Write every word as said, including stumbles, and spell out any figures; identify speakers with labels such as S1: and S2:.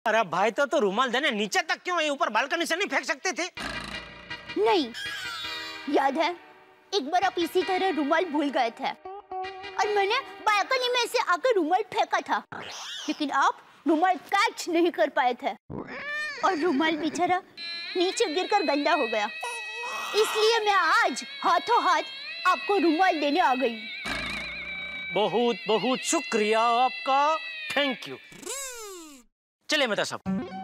S1: अरे भाई तो तो रुमाल देने नीचे तक क्यों, ऊपर बालकनी से नहीं फेंक सकते थे?
S2: नहीं, याद है एक बार आप इसी तरह रुमाल भूल गए थे और मैंने बालकनी में से आकर रुमाल फेंका था, लेकिन आप रुमाल कैच नहीं कर पाए थे और रुमाल बेचारा नीचे गिरकर गंदा हो गया। इसलिए मैं आज हाथों हाथ आपको रुमाल देने आ गई।
S1: बहुत बहुत शुक्रिया आपका, थैंक यू। चलिए मेहता साहब।